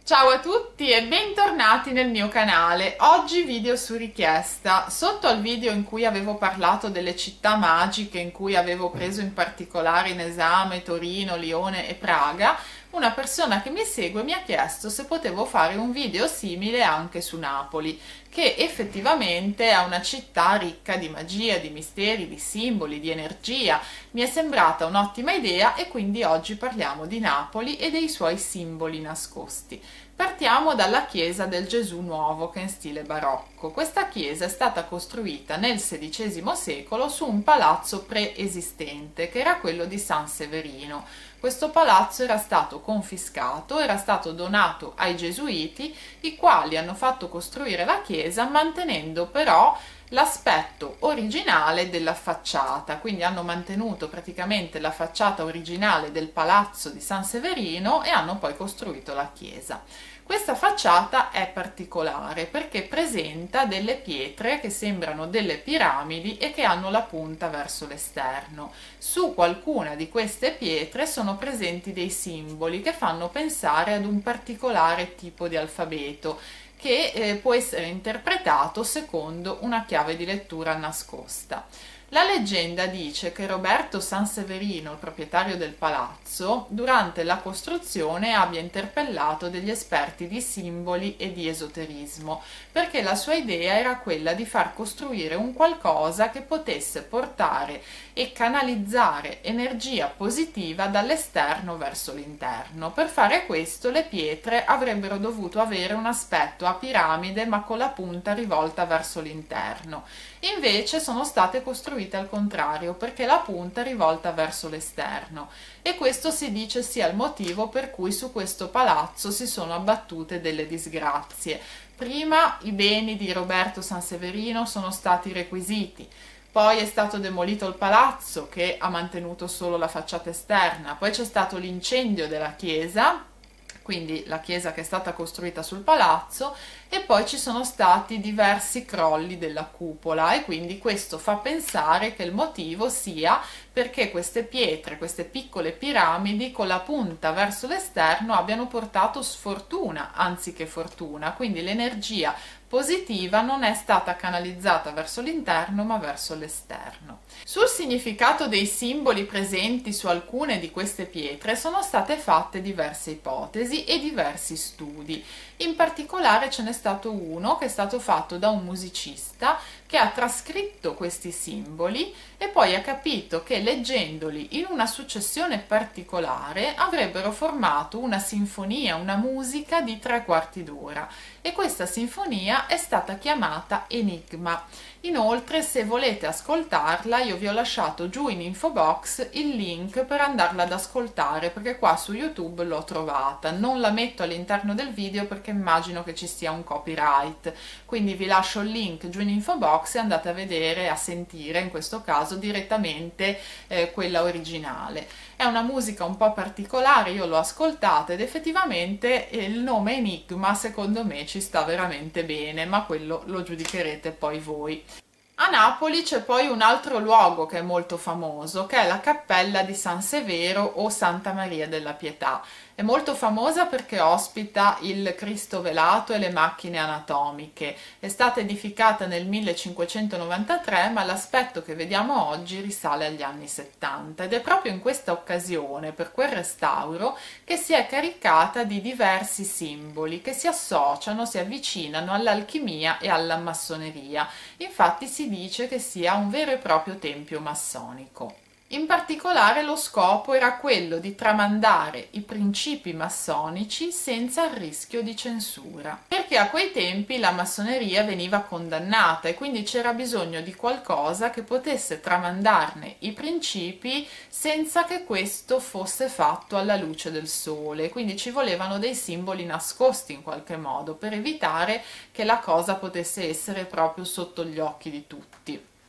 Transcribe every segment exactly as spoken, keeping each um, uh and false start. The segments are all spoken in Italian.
Ciao a tutti e bentornati nel mio canale. Oggi video su richiesta. Sotto al video in cui avevo parlato delle città magiche, in cui avevo preso in particolare in esame Torino, Lione e Praga, una persona che mi segue mi ha chiesto se potevo fare un video simile anche su Napoli, che effettivamente è una città ricca di magia, di misteri, di simboli, di energia. Mi è sembrata un'ottima idea e quindi oggi parliamo di Napoli e dei suoi simboli nascosti. Partiamo dalla chiesa del Gesù Nuovo, che è in stile barocco. Questa chiesa è stata costruita nel sedicesimo secolo su un palazzo preesistente, che era quello di San Severino. Questo palazzo era stato confiscato, era stato donato ai gesuiti, i quali hanno fatto costruire la chiesa mantenendo però l'aspetto originale della facciata, quindi hanno mantenuto praticamente la facciata originale del palazzo di San Severino e hanno poi costruito la chiesa. Questa facciata è particolare perché presenta delle pietre che sembrano delle piramidi e che hanno la punta verso l'esterno. Su qualcuna di queste pietre sono presenti dei simboli che fanno pensare ad un particolare tipo di alfabeto che eh, può essere interpretato secondo una chiave di lettura nascosta. La leggenda dice che Roberto Sanseverino, il proprietario del palazzo, durante la costruzione abbia interpellato degli esperti di simboli e di esoterismo, perché la sua idea era quella di far costruire un qualcosa che potesse portare e canalizzare energia positiva dall'esterno verso l'interno. Per fare questo le pietre avrebbero dovuto avere un aspetto a piramide ma con la punta rivolta verso l'interno. Invece sono state costruite al contrario, perché la punta è rivolta verso l'esterno, e questo si dice sia il motivo per cui su questo palazzo si sono abbattute delle disgrazie. Prima i beni di Roberto Sanseverino sono stati requisiti, poi è stato demolito il palazzo che ha mantenuto solo la facciata esterna, poi c'è stato l'incendio della chiesa, quindi la chiesa che è stata costruita sul palazzo, e poi ci sono stati diversi crolli della cupola, e quindi questo fa pensare che il motivo sia perché queste pietre, queste piccole piramidi con la punta verso l'esterno abbiano portato sfortuna anziché fortuna, quindi l'energia positiva non è stata canalizzata verso l'interno ma verso l'esterno. Sul significato dei simboli presenti su alcune di queste pietre sono state fatte diverse ipotesi e diversi studi. In particolare ce n'è stato uno che è stato fatto da un musicista che ha trascritto questi simboli e poi ha capito che leggendoli in una successione particolare avrebbero formato una sinfonia, una musica di tre quarti d'ora, e questa sinfonia è stata chiamata Enigma. Inoltre, se volete ascoltarla, io vi ho lasciato giù in info box il link per andarla ad ascoltare, perché qua su YouTube l'ho trovata. Non la metto all'interno del video perché immagino che ci sia un copyright, quindi vi lascio il link giù in info box e andate a vedere, a sentire in questo caso direttamente eh, quella originale. È una musica un po' particolare, io l'ho ascoltata ed effettivamente il nome Enigma secondo me ci sta veramente bene, ma quello lo giudicherete poi voi. A Napoli c'è poi un altro luogo che è molto famoso, che è la Cappella di San Severo o Santa Maria della Pietà. È molto famosa perché ospita il Cristo velato e le macchine anatomiche. È stata edificata nel millecinquecentonovantatré, ma l'aspetto che vediamo oggi risale agli anni settanta, ed è proprio in questa occasione, per quel restauro, che si è caricata di diversi simboli che si associano, si avvicinano all'alchimia e alla massoneria. Infatti si dice che sia un vero e proprio tempio massonico. In particolare lo scopo era quello di tramandare i principi massonici senza il rischio di censura, perché a quei tempi la massoneria veniva condannata e quindi c'era bisogno di qualcosa che potesse tramandarne i principi senza che questo fosse fatto alla luce del sole, quindi ci volevano dei simboli nascosti in qualche modo per evitare che la cosa potesse essere proprio sotto gli occhi di tutti.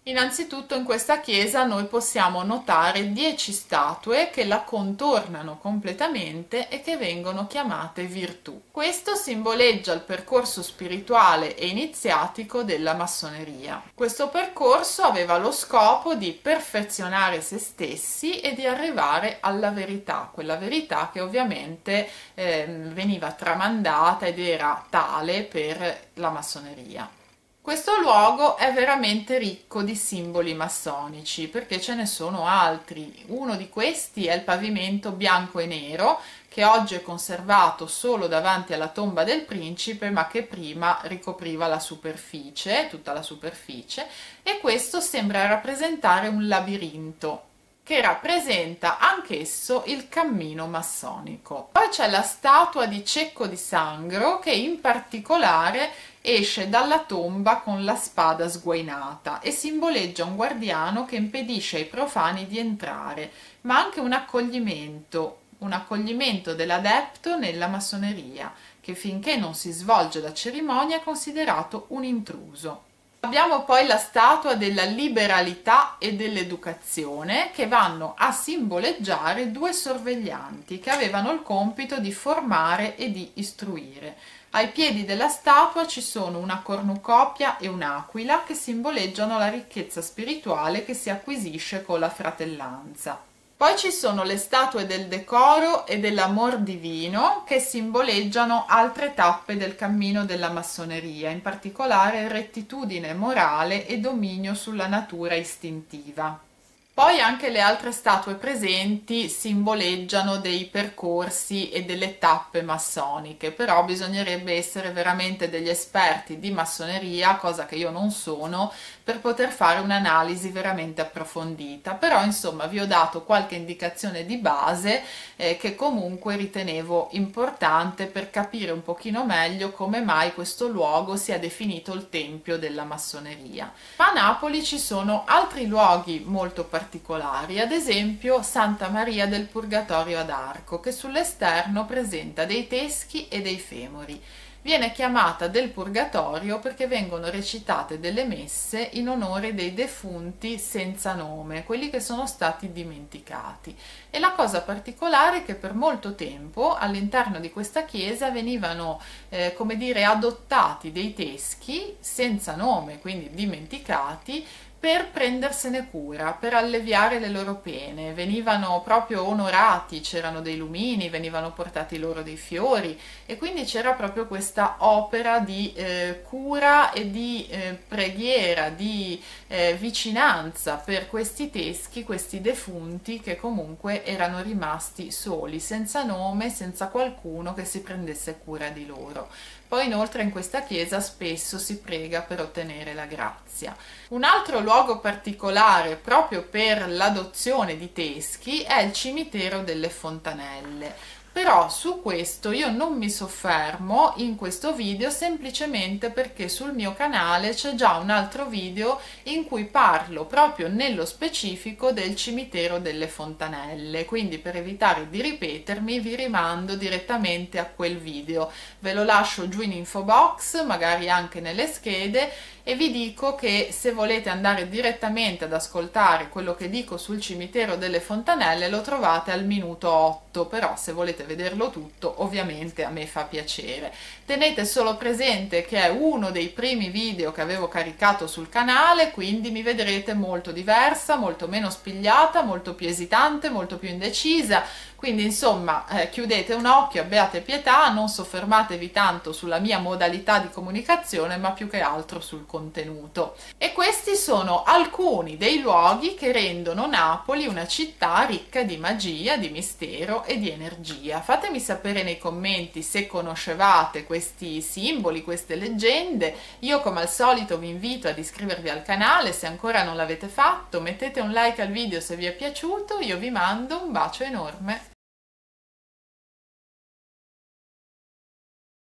Innanzitutto in questa chiesa noi possiamo notare dieci statue che la contornano completamente e che vengono chiamate virtù. Questo simboleggia il percorso spirituale e iniziatico della massoneria. Questo percorso aveva lo scopo di perfezionare se stessi e di arrivare alla verità, quella verità che ovviamente eh, veniva tramandata ed era tale per la massoneria. Questo luogo è veramente ricco di simboli massonici perché ce ne sono altri. Uno di questi è il pavimento bianco e nero che oggi è conservato solo davanti alla tomba del principe, ma che prima ricopriva la superficie, tutta la superficie, e questo sembra rappresentare un labirinto che rappresenta anch'esso il cammino massonico. Poi c'è la statua di Cecco di Sangro che in particolare esce dalla tomba con la spada sguainata e simboleggia un guardiano che impedisce ai profani di entrare, ma anche un accoglimento, un accoglimento dell'adepto nella massoneria, che finché non si svolge la cerimonia è considerato un intruso. Abbiamo poi la statua della liberalità e dell'educazione che vanno a simboleggiare due sorveglianti che avevano il compito di formare e di istruire. Ai piedi della statua ci sono una cornucopia e un'aquila che simboleggiano la ricchezza spirituale che si acquisisce con la fratellanza. Poi ci sono le statue del decoro e dell'amor divino che simboleggiano altre tappe del cammino della massoneria, in particolare rettitudine morale e dominio sulla natura istintiva. Poi anche le altre statue presenti simboleggiano dei percorsi e delle tappe massoniche, però bisognerebbe essere veramente degli esperti di massoneria, cosa che io non sono, per poter fare un'analisi veramente approfondita. Però insomma vi ho dato qualche indicazione di base eh, che comunque ritenevo importante per capire un pochino meglio come mai questo luogo sia definito il tempio della massoneria. Ma a Napoli ci sono altri luoghi molto particolari, particolari, ad esempio Santa Maria del Purgatorio ad Arco, che sull'esterno presenta dei teschi e dei femori. Viene chiamata del Purgatorio perché vengono recitate delle messe in onore dei defunti senza nome, quelli che sono stati dimenticati. E la cosa particolare è che per molto tempo all'interno di questa chiesa venivano, eh, come dire, adottati dei teschi senza nome, quindi dimenticati, per prendersene cura, per alleviare le loro pene. Venivano proprio onorati, c'erano dei lumini, venivano portati loro dei fiori e quindi c'era proprio questa opera di eh, cura e di eh, preghiera, di eh, vicinanza per questi teschi, questi defunti che comunque erano rimasti soli, senza nome, senza qualcuno che si prendesse cura di loro. Poi inoltre in questa chiesa spesso si prega per ottenere la grazia. Un altro luogo particolare proprio per l'adozione di teschi è il cimitero delle Fontanelle. Però su questo io non mi soffermo in questo video semplicemente perché sul mio canale c'è già un altro video in cui parlo proprio nello specifico del cimitero delle Fontanelle, quindi per evitare di ripetermi vi rimando direttamente a quel video, ve lo lascio giù in info box, magari anche nelle schede, e vi dico che se volete andare direttamente ad ascoltare quello che dico sul cimitero delle Fontanelle lo trovate al minuto otto, però se volete vederlo tutto ovviamente a me fa piacere. Tenete solo presente che è uno dei primi video che avevo caricato sul canale, quindi mi vedrete molto diversa, molto meno spigliata, molto più esitante, molto più indecisa, quindi insomma eh, chiudete un occhio, abbiate pietà, non soffermatevi tanto sulla mia modalità di comunicazione ma più che altro sul contenuto. E questi sono alcuni dei luoghi che rendono Napoli una città ricca di magia, di mistero e di energia. Fatemi sapere nei commenti se conoscevate questi simboli, queste leggende. Io come al solito vi invito ad iscrivervi al canale se ancora non l'avete fatto, mettete un like al video se vi è piaciuto, io vi mando un bacio enorme.